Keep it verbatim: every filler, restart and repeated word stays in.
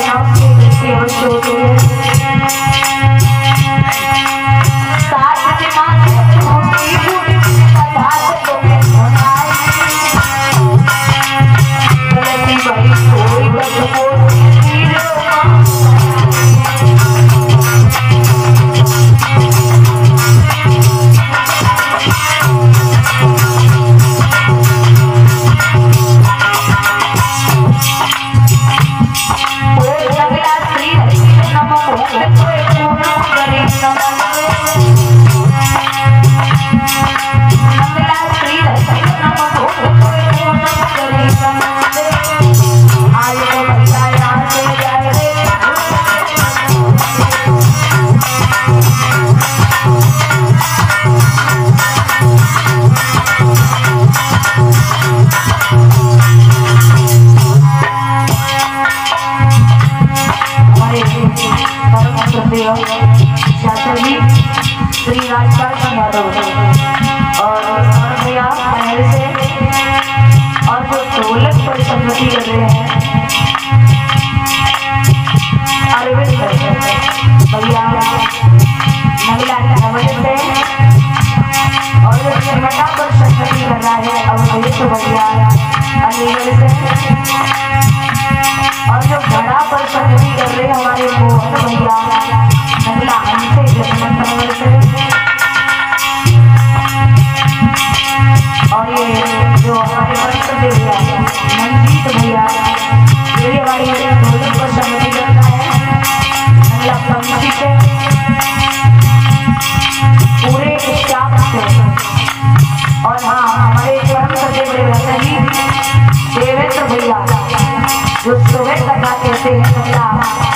नाम से कृति अवश्य होते हैं। साथ के माथे छोटी बूढ़ी कथा से लोग सुनाए गलती भाई कोई बदबू शास्त्री श्री राजपाल सिंह यादव और भैया महल से और जो ढोलक पर संगति कर रहे हैं अरविंद भैया महिला नवल से और जो चरमटा पर संगति कर रहा है अवधेश भैया अलीगढ़ से और जो घड़ा पर संगति कर रहे हैं हमारे मोहन भैया महिला हमसे जगमंगल से और ये जो हमारे वंश भैया मंजीत भैया ये हमारी ढोलक पर संगति करता है महिला पंक्ति से पूरे स्टाफ से और हाँ हमारे परम सदे बड़े भैया देवेंद्र भैया जो सुबह कथा कहते हैं महिला